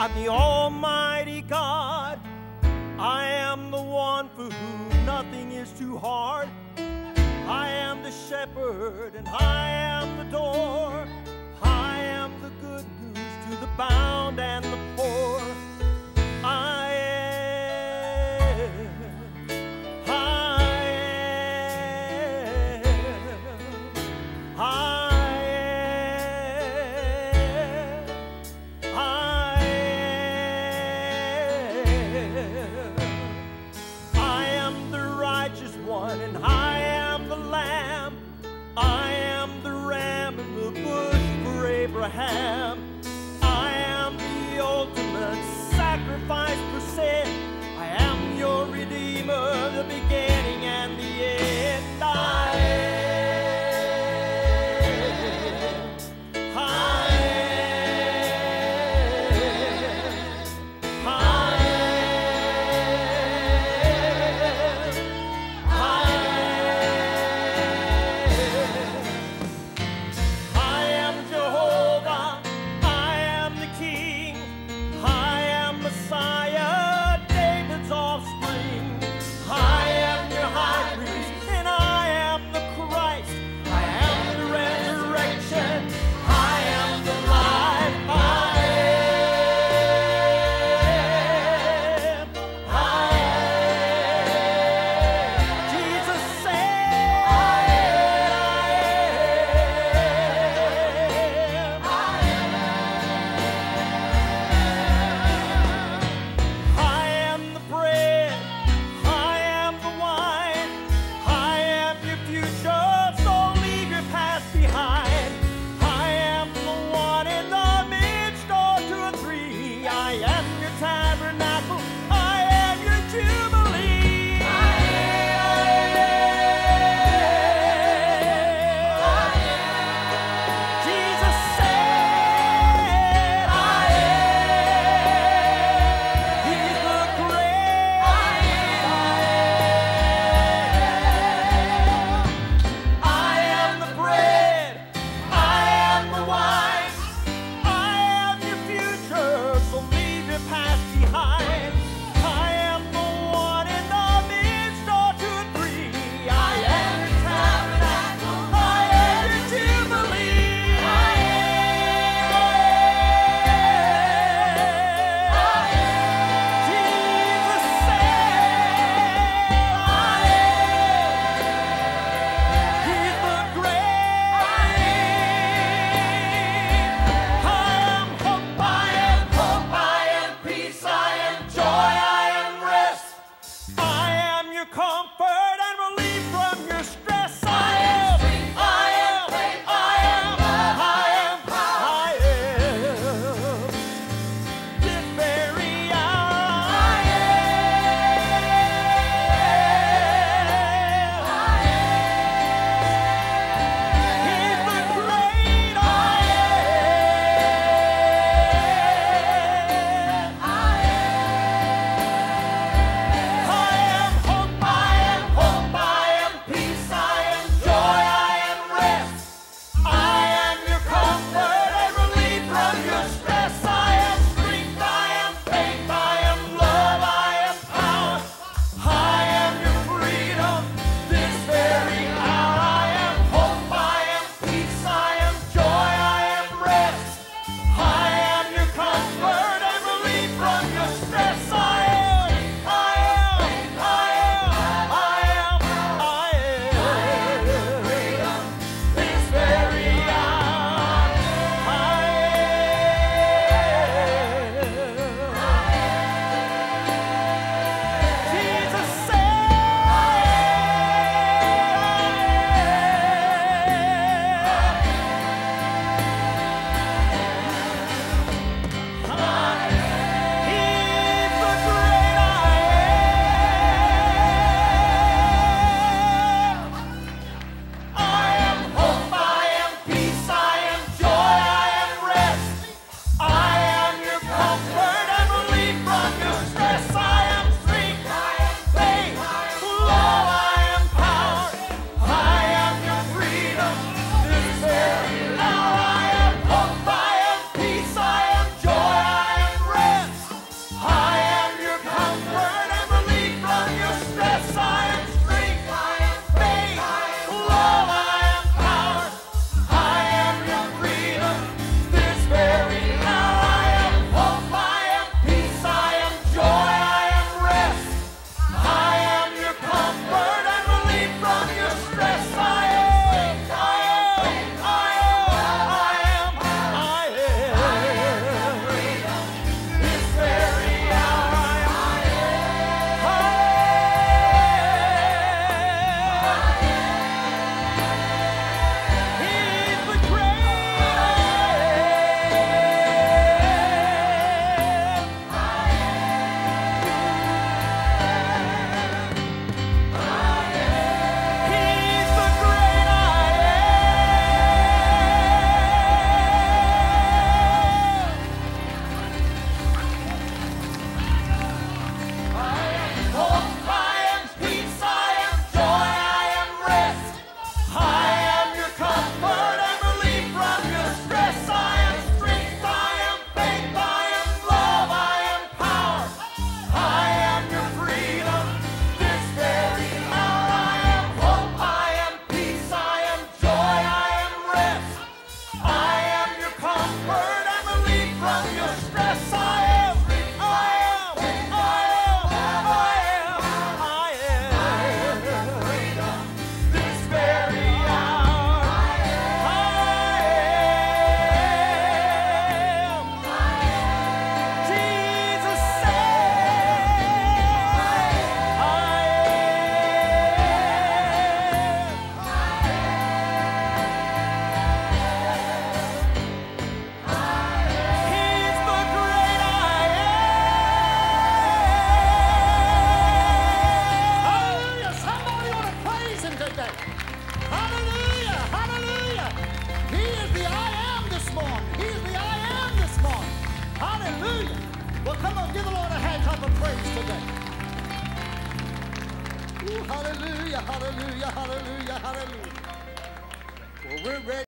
I'm the Almighty God. I am the one for whom nothing is too hard. I am the shepherd and I am the door. I am the good news to the bound and the poor. I am the righteous one and I am the lamb. I am the ram in the bush for Abraham. I am the ultimate sacrifice for sin. I am your redeemer, the beginning and the end. I am. Hallelujah, hallelujah, hallelujah, hallelujah. Well, we're ready.